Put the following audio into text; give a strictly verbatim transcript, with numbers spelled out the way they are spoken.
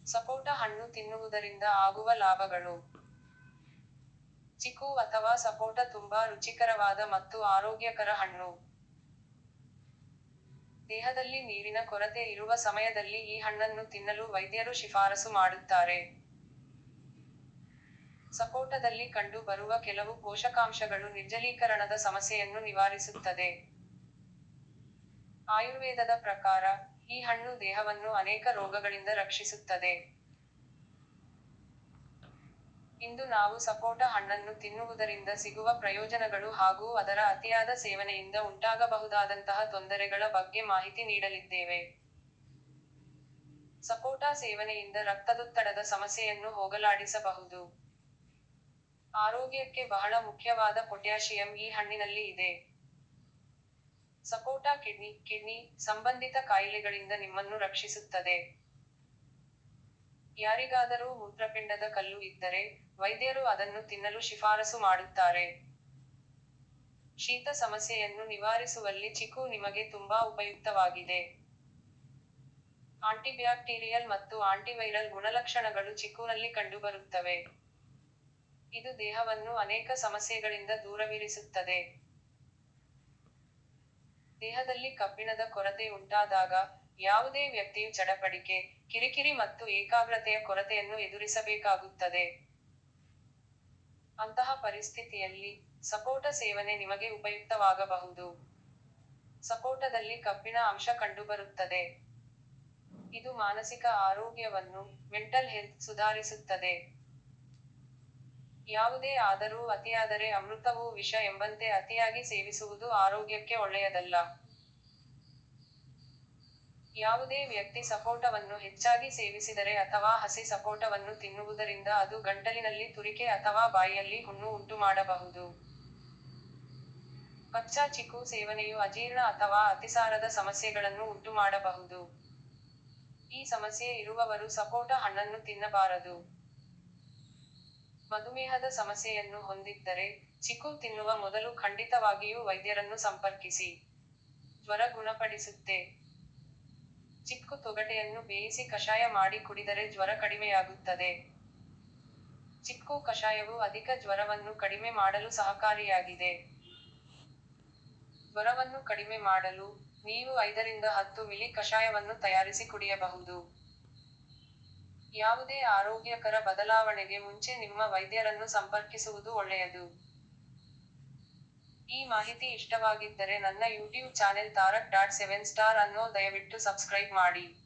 ಸಪೋಟ ಹಣ್ಣು ತಿನ್ನುವುದರಿಂದ ಆಗುವ ಲಾಭಗಳು. ಚಿಕ್ಕು ಅಥವಾ ಸಪೋಟ ತುಂಬಾ ರುಚಿಕರವಾದ ಮತ್ತು ಆರೋಗ್ಯಕರ ಹಣ್ಣು. ದೇಹದಲ್ಲಿ ನೀರಿನ ಕೊರತೆ ಇರುವ ಸಮಯದಲ್ಲಿ ಈ ಹಣ್ಣನ್ನು ತಿನ್ನಲು ವೈದ್ಯರು ಶಿಫಾರಸು ಮಾಡುತ್ತಾರೆ. ಸಪೋಟದಲ್ಲಿ ಕಂಡು ಬರುವ ಕೆಲವು ಪೋಷಕಾಂಶಗಳು ನಿರ್ಜಲೀಕರಣದ ಸಮಸ್ಯೆಯನ್ನು ನಿವಾರಿಸುತ್ತದೆ. ಆಯುರ್ವೇದದ ಪ್ರಕಾರ, ಈ ಹಣ್ಣು ದೇಹವನ್ನು ಅನೇಕ ರೋಗಗಳಿಂದ ರಕ್ಷಿಸುತ್ತದೆ. ಇಂದು ನಾವು ಸಪೋಟ ಹಣ್ಣನ್ನು ತಿನ್ನುವುದರಿಂದ ಸಿಗುವ ಪ್ರಯೋಜನಗಳು ಹಾಗೂ ಅದರ ಅತಿಯಾದ ಸೇವನೆಯಿಂದ ಉಂಟಾಗಬಹುದಾದಂತಹ ತೊಂದರೆಗಳ ಬಗ್ಗೆ ಮಾಹಿತಿ ನೀಡಲಿದ್ದೇವೆ. ಸಪೋಟ ಸೇವನೆಯಿಂದ ರಕ್ತದೊತ್ತಡದ ಸಮಸ್ಯೆಯನ್ನು ಹೋಗಲಾಡಿಸಬಹುದು. ಆರೋಗ್ಯಕ್ಕೆ ಬಹಳ ಮುಖ್ಯವಾದ ಪೊಟ್ಯಾಷಿಯಂ ಈ ಹಣ್ಣಿನಲ್ಲಿ ಇದೆ. ಸಪೋಟ ಕಿಡ್ನಿ, ಕಿಡ್ನಿ ಸಂಬಂಧಿತ ಕಾಯಿಲೆಗಳಿಂದ ನಿಮ್ಮನ್ನು ರಕ್ಷಿಸುತ್ತದೆ. ಯಾರಿಗಾದರೂ ಮೂತ್ರಪಿಂಡದ ಕಲ್ಲು ಇದ್ದರೆ, ವೈದ್ಯರು ಅದನ್ನು ತಿನ್ನಲು ಶಿಫಾರಸು ಮಾಡುತ್ತಾರೆ. ಶೀತ ಸಮಸ್ಯೆಯನ್ನು ನಿವಾರಿಸುವಲ್ಲಿ ಚಿಕ್ಕು ನಿಮಗೆ ತುಂಬಾ ಉಪಯುಕ್ತವಾಗಿದೆ. ಆಂಟಿಬ್ಯಾಕ್ಟೀರಿಯಲ್ ಮತ್ತು ಆಂಟಿವೈರಲ್ ಗುಣಲಕ್ಷಣಗಳು ಚಿಕ್ಕುನಲ್ಲಿ ಕಂಡುಬರುತ್ತವೆ. ಇದು ದೇಹವನ್ನು ಅನೇಕ ಸಮಸ್ಯೆಗಳಿಂದ ದೂರವಿರಿಸುತ್ತದೆ. ದೇಹದಲ್ಲಿ ಕಬ್ಬಿಣದ ಕೊರತೆ ಉಂಟಾದಾಗ, ಯಾವುದೇ ವ್ಯಕ್ತಿಯು ಚಡಪಡಿಕೆ, ಕಿರಿಕಿರಿ ಮತ್ತು ಏಕಾಗ್ರತೆಯ ಕೊರತೆಯನ್ನು ಎದುರಿಸಬೇಕಾಗುತ್ತದೆ. ಅಂತಹ ಪರಿಸ್ಥಿತಿಯಲ್ಲಿ, ಸಪೋಟ ಸೇವನೆ ನಿಮಗೆ ಉಪಯುಕ್ತವಾಗಬಹುದು. ಸಪೋಟದಲ್ಲಿ ಕಬ್ಬಿಣ ಅಂಶ ಕಂಡುಬರುತ್ತದೆ. ಇದು ಮಾನಸಿಕ ಆರೋಗ್ಯವನ್ನು, ಮೆಂಟಲ್ ಹೆಲ್ತ್ ಸುಧಾರಿಸುತ್ತದೆ. ಯಾವುದೇ ಆದರೂ ಅತಿಯಾದರೆ ಅಮೃತವೂ ವಿಷ ಎಂಬಂತೆ ಅತಿಯಾಗಿ ಸೇವಿಸುವುದು ಆರೋಗ್ಯಕ್ಕೆ ಒಳ್ಳೆಯದಲ್ಲ. ಯಾವುದೇ ವ್ಯಕ್ತಿ ಸಪೋಟವನ್ನು ಹೆಚ್ಚಾಗಿ ಸೇವಿಸಿದರೆ ಅಥವಾ ಹಸಿ ಸಪೋಟವನ್ನು ತಿನ್ನುವುದರಿಂದ ಅದು ಗಂಟಲಿನಲ್ಲಿ ತುರಿಕೆ ಅಥವಾ ಬಾಯಿಯಲ್ಲಿ ಹುಣ್ಣು ಉಂಟುಮಾಡಬಹುದು. ಕಚ್ಚಾ ಚಿಕ್ಕು ಸೇವನೆಯು ಅಜೀರ್ಣ ಅಥವಾ ಅತಿಸಾರದ ಸಮಸ್ಯೆಗಳನ್ನು ಉಂಟುಮಾಡಬಹುದು. ಈ ಸಮಸ್ಯೆ ಇರುವವರು ಸಪೋಟ ಹಣ್ಣನ್ನು ತಿನ್ನಬಾರದು. ಮಧುಮೇಹದ ಸಮಸ್ಯೆಯನ್ನು ಹೊಂದಿದ್ದರೆ, ಚಿಕ್ಕು ತಿನ್ನುವ ಮೊದಲು ಖಂಡಿತವಾಗಿಯೂ ವೈದ್ಯರನ್ನು ಸಂಪರ್ಕಿಸಿ. ಜ್ವರ ಗುಣಪಡಿಸುತ್ತೆ. ಚಿಕ್ಕು ತೊಗಟೆಯನ್ನು ಬೇಯಿಸಿ ಕಷಾಯ ಮಾಡಿ ಕುಡಿದರೆ ಜ್ವರ ಕಡಿಮೆಯಾಗುತ್ತದೆ. ಚಿಕ್ಕು ಕಷಾಯವು ಅಧಿಕ ಜ್ವರವನ್ನು ಕಡಿಮೆ ಮಾಡಲು ಸಹಕಾರಿಯಾಗಿದೆ. ಜ್ವರವನ್ನು ಕಡಿಮೆ ಮಾಡಲು, ನೀವು ಐದರಿಂದ ಹತ್ತು ಮಿಲಿ ಕಷಾಯವನ್ನು ತಯಾರಿಸಿ ಕುಡಿಯಬಹುದು. ಯಾವುದೇ ಆರೋಗ್ಯಕರ ಬದಲಾವಣೆಗೆ ಮುಂಚೆ ನಿಮ್ಮ ವೈದ್ಯರನ್ನು ಸಂಪರ್ಕಿಸುವುದು ಒಳ್ಳೆಯದು. ಈ ಮಾಹಿತಿ ಇಷ್ಟವಾಗಿದ್ದರೆ ನನ್ನ YouTube channel Tarak dot seven star ಅನ್ನು ದಯವಿಟ್ಟು ಸಬ್ಸ್ಕ್ರೈಬ್ ಮಾಡಿ.